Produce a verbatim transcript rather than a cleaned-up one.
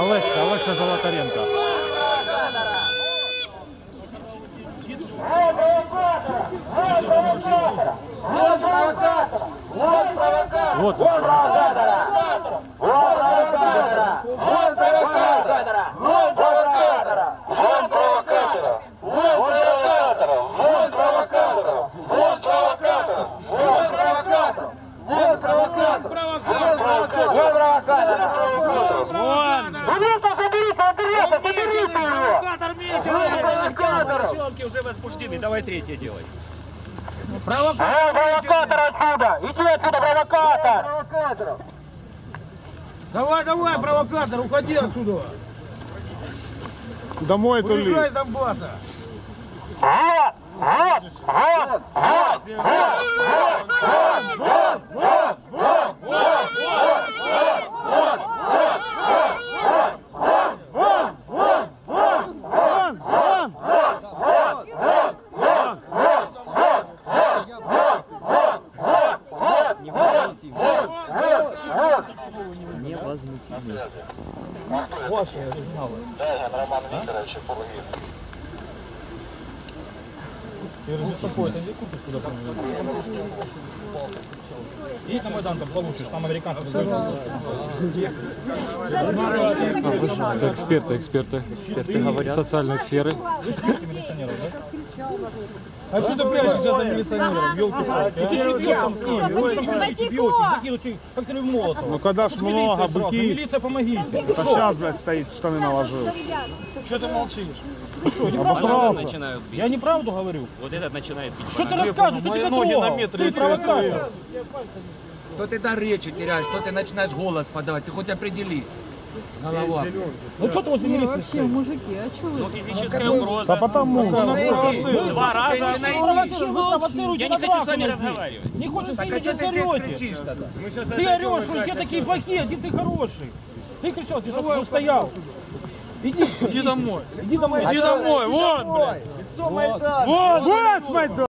Олекса, Олекса Золотаренко. Вот уже возбуждены. Давай третье делай. Провокатор! Провокатор отсюда! Иди отсюда, провокатор! Давай, давай, провокатор, уходи отсюда! домой тули. Уезжай с Донбасса! Вот! Вот! Вот! Вот! Вот! Вот! Невозмутимый. Ваши оригиналы. Роман Викторович, Пургин. Едь на Майдан, там получишь, там американцы. Это эксперты, эксперты. Эксперты говорят. Социальной сферы. А что ты прячешься за милиционером? Ёлки-палки. Ты же бьете, как ты в молотов. Ну когда ж много быки, Милиция, помогите. то сейчас, блядь, стоит, штаны наложил. Что ты молчишь? Ты что, не Обосрался. Начинают бить. Я неправду говорю. Вот этот начинает бить. Что ты рассказываешь, что тебя ноги на трогал? метр Ты и провокатор. Что ты дар речи теряешь, что ты начинаешь голос подавать, ты хоть определись. Голова. Ну что ты возле милиции Вообще, стоишь? мужики, а что Ну, вы? физическая угроза. Да потому что нас Найди. провоцируют. Два раза. Женщина, иди. Провоцируете, вы провоцируете Я не на хочу с драку вами здесь. разговаривать. Не хочешь, с Так ними а что здесь ты здесь орете. кричишь тогда? Ты орешь, что все такие плохие, один ты хороший. Ты кричал, ты что стоял. Иди, Иди домой. иди домой. Иди домой, вот, блядь. Вот, вот, вот,